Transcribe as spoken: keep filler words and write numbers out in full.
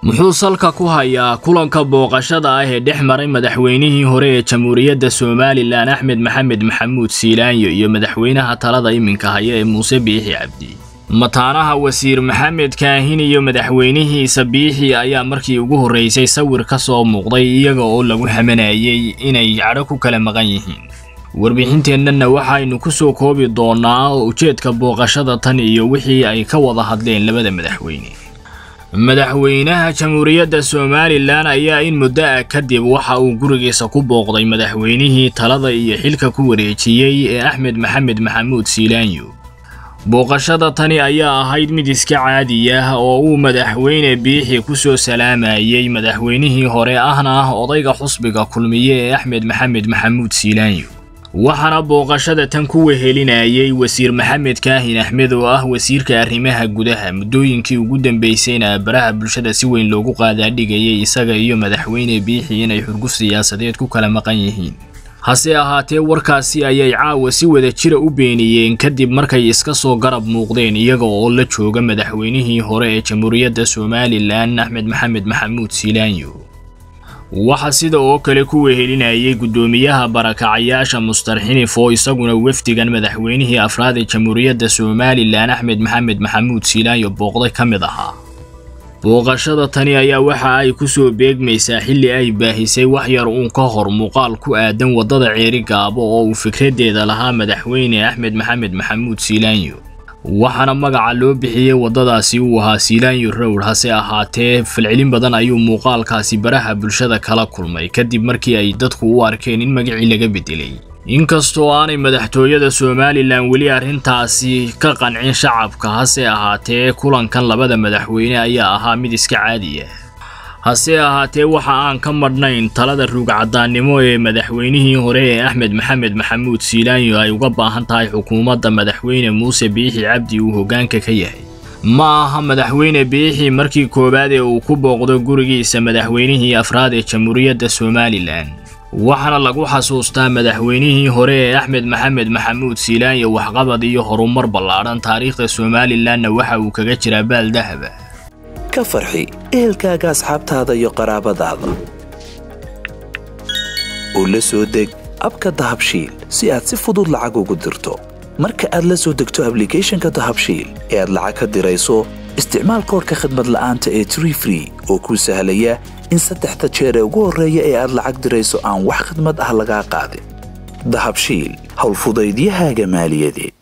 muxuu salka ku hayaa kulanka booqashada ah ee dhex maray madaxweynihii hore ee Jamhuuriyadda Soomaaliland Axmed Maxamed Maxamuud Siilaanyo iyo madaxweynaha talada iminka haya ee Muuse Biixi Cabdi mataanaha wasiir Maxamed Kaahin iyo madaxweynihiisa Biixi ayaa markii ugu horeysay sawir ka soo muuqday iyaga oo lagu xamanayay inay cadho ku kala maqan yihiin warbixinteenna waxaynu ku soo koobi doonaa ujeedka booqashada tan iyo wixii ay ka wada hadleen labada madaxweyne madaxweynaha Jamhuuriyadda Soomaaliland ayaa in muddo kadib waxa uu gurigiisa ku booqday madaxweynihii talada iyo xilka ku wareejiyay ee Axmed Maxamed Maxamuud Siilaanyo booqashada tani ayaa ahayd mid iska caadi ah oo uu madaxweyne Biixi ku soo salaamayay madaxweynihii hore ahna odayga xusbiga kulmiye ee Axmed Maxamed Maxamuud Siilaanyo waxaana booqashada tan ku wehelinayay wasiir Maxamed Kaahin Axmed oo ah wasiirka arrimaha gudaha muddooyinkii ugu dambeysayna baraha bulshada si weyn loogu qaadaadhigayay isaga iyo madaxweyne Biixi inay xurguf siyaasadeed ku kala maqan yihiin hase ahaatee warkaasi ayay caawa si wada jira u beeniyeen kadib markay iska soo garab muuqdeen iyaga oo la jooga madaxweynihii hore ee Jamhuuriyadda Soomaaliland Axmed Maxamed Maxamuud Siilaanyo waxa sida oo kale ku wehelinayay gudoomiyaha barakacayaasha Mustarxini Foo isaguna wafdigan madaxweynihii afraad ee Jamhuuriyadda Soomaaliland Axmed Maxamed Maxamuud Siilaanyo booqday kamid ahaa booqashada tani ayaa waxa ay ku soo beegmaysaa xilli ay baahisay wax yar uun ka hor muuqaal ku aadan wadada Ceeri Gaabo oo uu fikradeeda lahaa madaxweyne Axmed Maxamed Maxamuud Siilaanyo waxaana magaca loo bixiyay wadadaasi uu ahaa Siilaanyo Road hase ahaatee falcelin badan ayuu muuqaalkaasi baraha bulshada kala kulmay kadib markii ay dadku u arkeen in magacii laga bedelay inkastoo aanay madaxtooyada Soomaaliland weli arrintaasi ka qancin shacabka hase ahaatee kulankan labada madaxweyne ayaa ahaa mid iska caadi ah hase ahaatee waxa aan ka madhnayn talada rugcadaanimo ee madaxweynihii hore ee Axmed Maxamed Maxamuud Siilaanyo ay uga baahan tahay xukuumadda madaxweyne Muuse Biixi Cabdi uu hoggaanka ka yahay ma aha madaxweyne Biixi markii koobaad ee uu ku booqdo gurigiisa madaxweynihii afraad ee Jamhuuriyadda Soomaaliland waxaana lagu xasuustaa madaxweynihii hore ee Axmed Maxamed Maxamuud Siilaanyo waxqabad iyo horumar ballaaran taariikhda Soomaaliland waxa uu kaga jiraa baal dahab ka farxi ehelkaaga asxaabtaada iyo qaraabadaada oo la soo deg abka Dahabshiil si aad si fudud lacag ugu dirto marka aad la soo degto applicationka Dahabshiil ee aad lacag ka dirayso isticmaal koodka khidmad la'aanta ee Tree Free oo kuu sahlaya in saddexda jeer ee ugu horreeya ee aad lacag dirayso aan wax khidmad ah laga qaadin Dahabshiil hawl fudaydiyahaaga maaliyadeed